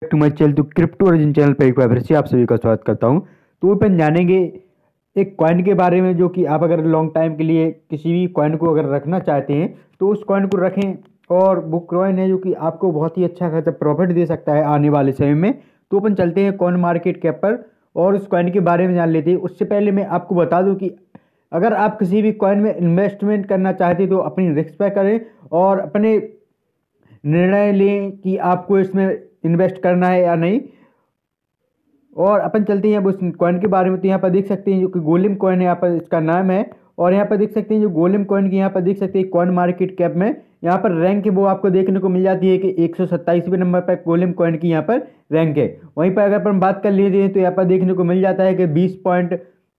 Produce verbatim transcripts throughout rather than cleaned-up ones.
To my channel. तो crypto origin channel पर एक बार फिर से आप सभी का स्वागत करता हूं। तो अपन जानेंगे एक कॉइन के बारे में, जो कि आप अगर लॉन्ग टाइम के लिए किसी भी कॉइन को अगर रखना चाहते हैं तो उस कॉइन को रखें, और वो कॉइन है जो कि आपको बहुत ही अच्छा खासा प्रॉफिट दे सकता है आने वाले समय में। तो अपन चलते हैं कॉइन मार्केट कैप पर और उस कॉइन के बारे में जान लेते हैं। उससे पहले मैं आपको बता दूं कि अगर आप किसी भी कॉइन में इन्वेस्टमेंट करना चाहते हैं तो अपनी रिस्क पे करें और अपने निर्णय लें कि आपको इसमें इन्वेस्ट करना है या नहीं। और अपन चलते हैं अब उस कॉइन के बारे में। तो यहाँ पर देख सकते हैं जो कि गोलेम कॉइन है, यहाँ पर इसका नाम है। और यहाँ पर देख सकते हैं जो गोलेम कॉइन की यहाँ पर देख सकते हैं कॉइन मार्केट कैप में यहाँ पर रैंक है वो आपको देखने को मिल जाती है कि एक सौ सत्ताईसवें नंबर पर गोलेम कॉइन की यहाँ पर रैंक है। वहीं पर अगर अपन बात कर लेते हैं तो यहाँ पर देखने को मिल जाता है कि बीस पॉइंट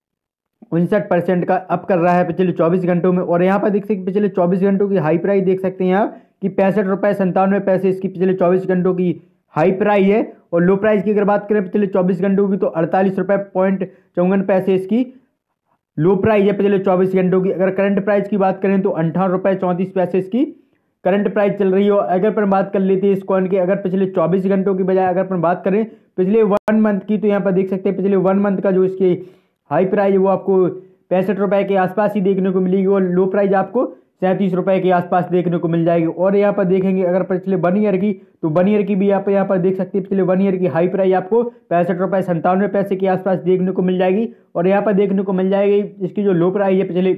उनसठ परसेंट का अप कर रहा है पिछले चौबीस घंटों में। और यहाँ पर देख सकते पिछले चौबीस घंटों की हाई प्राइस देख सकते हैं यहाँ कि पैंसठ रुपये संतानवे पैसे इसकी पिछले चौबीस घंटों की हाई प्राइस है। और लो प्राइस की अगर बात करें पिछले चौबीस घंटों की तो अड़तालीस रुपये पॉइंट चौवन पैसे इसकी लो प्राइस है पिछले चौबीस घंटों की। अगर करंट प्राइस की बात करें तो अंठावन रुपये चौंतीस पैसे इसकी करंट प्राइस चल रही है। और अगर अपन बात कर लेते हैं इस कॉइन की, अगर पिछले चौबीस घंटों की बजाय अगर अपन बात करें पिछले वन मंथ की, तो यहाँ पर देख सकते हैं पिछले वन मंथ का जो इसकी हाई प्राइस है वो आपको पैंसठ रुपए के आसपास ही देखने को मिलेगी और लो प्राइस आपको सैंतीस रुपए के आसपास देखने को मिल जाएगी। और यहाँ पर देखेंगे अगर पिछले वन ईयर की, तो वन ईयर की भी आप यहाँ पर देख सकते हैं पिछले वन ईयर की हाई प्राइस आपको पैंसठ रुपये संतानवे पैसे के आसपास देखने को मिल जाएगी। और यहाँ पर देखने को मिल जाएगी इसकी जो लो प्राइस है पिछले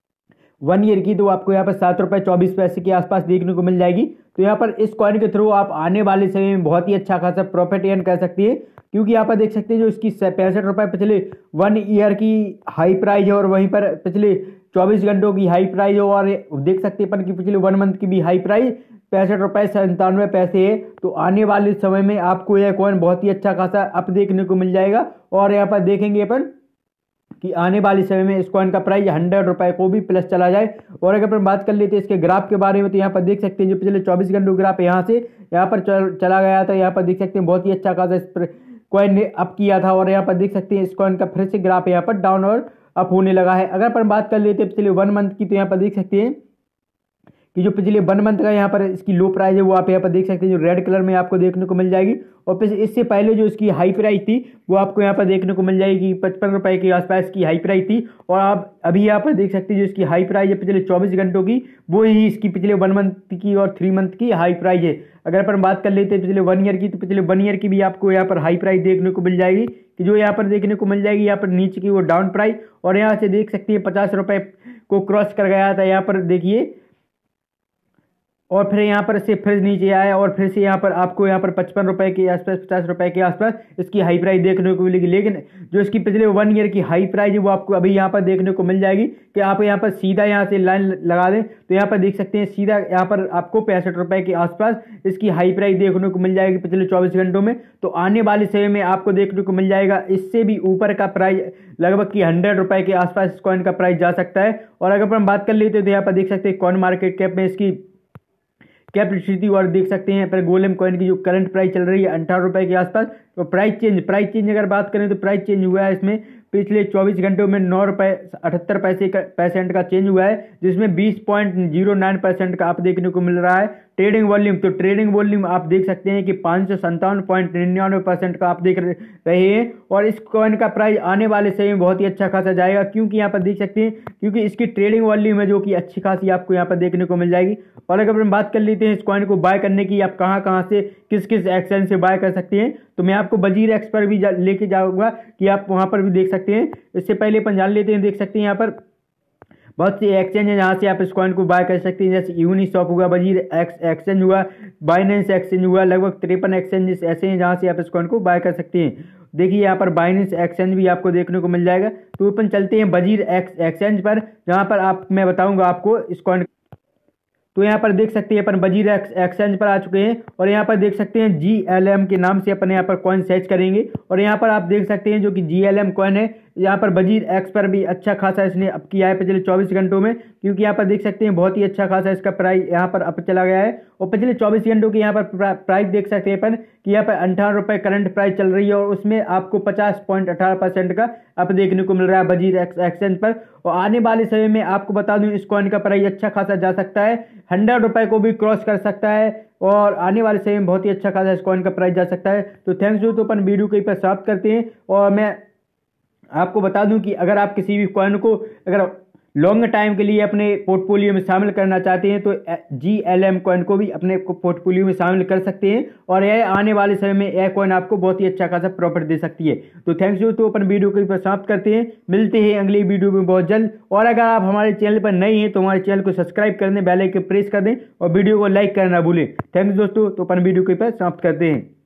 वन ईयर की, तो आपको यहाँ पर सात रुपये चौबीस पैसे के आसपास देखने को मिल जाएगी। तो यहाँ पर इस कॉइन के थ्रू आप आने वाले समय में बहुत ही अच्छा खासा प्रॉफिट अर्न कर सकती है, क्योंकि यहाँ पर देख सकते हैं जो इसकी पैंसठ रुपये पिछले वन ईयर की हाई प्राइस है और वहीं पर पिछले चौबीस घंटों की हाई प्राइस है। और देख सकते हैं अपन की पिछले वन मंथ की भी हाई प्राइस पैंसठ रुपये संतानवे पैसे है। तो आने वाले समय में आपको यह कॉइन बहुत ही अच्छा खासा अप देखने को मिल जाएगा। और यहाँ पर देखेंगे अपन कि आने वाले समय में इस कॉइन का प्राइस हंड्रेड रुपए को भी प्लस चला जाए। और अगर अपन बात कर लेते हैं इसके ग्राफ के बारे में, तो यहाँ पर देख सकते हैं जो पिछले चौबीस घंटों ग्राफ यहाँ से यहाँ पर चल, चला गया था। यहाँ पर देख सकते हैं बहुत ही अच्छा खासा इस कॉइन ने अप किया था। और यहाँ पर देख सकते हैं इस कॉइन का फिर से ग्राफ यहाँ पर डाउन और अप होने लगा है। अगर अपन बात कर लेते हैं पिछले वन मंथ की, तो यहाँ पर देख सकते हैं कि जो पिछले वन मंथ का यहाँ पर इसकी लो प्राइस है वो आप यहाँ पर देख सकते हैं जो रेड कलर में आपको देखने को मिल जाएगी। और इससे पहले जो इसकी हाई प्राइस थी वो आपको यहाँ पर देखने को मिल जाएगी पचपन रुपए के आसपास की हाई प्राइस थी। और आप अभी यहाँ पर देख सकते हैं जो इसकी हाई प्राइस है पिछले चौबीस घंटों की, वो ही इसकी पिछले वन मंथ की और थ्री मंथ की हाई प्राइस है। अगर अपन बात कर लेते हैं पिछले वन ईयर की, तो पिछले वन ईयर की भी आपको यहाँ पर हाई प्राइस देखने को मिल जाएगी कि जो यहाँ पर देखने को मिल जाएगी यहाँ पर नीचे की वो डाउन प्राइस। और यहाँ से देख सकते हैं पचास रुपये को क्रॉस कर गया था यहाँ पर देखिए, और फिर यहाँ पर से फिर नीचे आया और फिर से यहाँ पर आपको यहाँ पर पचपन रुपए के आसपास पचास रुपए के आसपास इसकी हाई प्राइस देखने को मिलेगी। लेकिन जो इसकी पिछले वन ईयर की हाई प्राइस है वो आपको अभी यहाँ पर देखने को मिल जाएगी कि आप यहाँ पर सीधा यहाँ से लाइन लगा दें तो यहाँ पर देख सकते हैं सीधा यहाँ पर आपको पैंसठ रुपए के आसपास इसकी हाई प्राइस देखने को मिल जाएगी पिछले चौबीस घंटों में। तो आने वाले समय में आपको देखने को मिल जाएगा इससे भी ऊपर का प्राइस लगभग की हंड्रेड रुपए के आसपास इस कॉइन का प्राइस जा सकता है। और अगर हम बात कर लेते हैं तो यहाँ पर देख सकते हैं कॉइन मार्केट कैप में इसकी कैपेसिटी और देख सकते हैं पर गोलेम कॉइन की जो करंट प्राइस चल रही है अंठावन रुपए के आसपास। तो प्राइस चेंज प्राइस चेंज अगर बात करें तो प्राइस चेंज हुआ है इसमें पिछले चौबीस घंटों में नौ रुपये अठहत्तर पैसे का परसेंट का चेंज हुआ है, जिसमें बीस पॉइंट जीरो नाइन परसेंट का आप देखने को मिल रहा है। ट्रेडिंग वॉल्यूम तो ट्रेडिंग वॉल्यूम आप देख सकते हैं कि पाँच सौ संतावन पॉइंट निन्यानवे परसेंट का आप देख रहे हैं। और इस कॉइन का प्राइस आने वाले समय में बहुत ही अच्छा खासा जाएगा, क्योंकि यहाँ पर देख सकते हैं क्योंकि इसकी ट्रेडिंग वॉल्यूम है जो कि अच्छी खासी आपको यहाँ पर देखने को मिल जाएगी। और अगर हम बात कर लेते हैं इस कॉइन को बाय करने की, आप कहाँ कहाँ से किस किस एक्सचेंज से बाय कर सकते हैं, तो मैं आपको वजीर एक्स पर भी लेके जाऊँगा कि आप वहाँ पर भी देख सकते हैं। इससे पहले अपन जान लेते हैं, देख सकते हैं यहाँ पर बहुत से एक्सचेंज है जहाँ से आप इस कॉइन को बाय कर सकते हैं, जैसे यूनिशॉप हुआ, वजीर एक्स एक्सचेंज हुआ, बाइनेंस एक्सचेंज हुआ। लगभग तिरपन एक्सचेंजेस ऐसे हैं जहाँ से आप इस कॉइन को बाय कर सकते हैं। देखिए यहाँ पर बाइनेंस एक्सचेंज भी आपको देखने को मिल जाएगा। तो अपन चलते हैं वजीर एक्स एक्सचेंज पर, जहाँ पर आप मैं बताऊँगा आपको इस कॉइन। तो यहाँ पर देख सकते हैं अपन वजीर एक्सचेंज पर आ चुके हैं और यहाँ पर देख सकते हैं जी एल एम के नाम से अपन यहाँ पर कॉइन सर्च करेंगे। और यहाँ पर आप देख सकते हैं जो कि जी एल एम कॉइन है यहाँ पर वजीर एक्स पर भी अच्छा खासा इसने अप किया है पिछले चौबीस घंटों में, क्योंकि यहाँ पर देख सकते हैं बहुत ही अच्छा खासा इसका प्राइस यहाँ पर अप चला गया है। और पिछले चौबीस घंटों की यहाँ पर प्राइस देख सकते हैं अपन कि यहाँ पर अंठावन रुपये करंट प्राइस चल रही है और उसमें आपको पचास पॉइंट अठारह परसेंट का अप देखने को मिल रहा है वजीर एक्स एक्सचेंज पर। और आने वाले समय में आपको बता दूं इस कॉइन का प्राइस अच्छा खासा जा सकता है, हंड्रेड रुपये को भी क्रॉस कर सकता है और आने वाले समय में बहुत ही अच्छा खासा इस कॉइन का प्राइस जा सकता है। तो थैंक्स यू, तो अपन वीडियो के पर समाप्त करते हैं। और मैं आपको बता दूं कि अगर आप किसी भी कॉइन को अगर लॉन्ग टाइम के लिए अपने पोर्टफोलियो में शामिल करना चाहते हैं तो जी एल एम कॉइन को भी अपने पोर्टफोलियो में शामिल कर सकते हैं और यह आने वाले समय में यह कॉइन आपको बहुत ही अच्छा खासा प्रॉफिट दे सकती है। तो थैंक्स यू, तो अपन वीडियो को समाप्त करते हैं, मिलते हैं अगली वीडियो में बहुत जल्द। और अगर आप हमारे चैनल पर नए हैं तो हमारे चैनल को सब्सक्राइब कर दें, बेल आइकन प्रेस कर दें और वीडियो को लाइक करना ना भूलें। थैंक्स दोस्तों, तो अपन वीडियो को समाप्त करते हैं।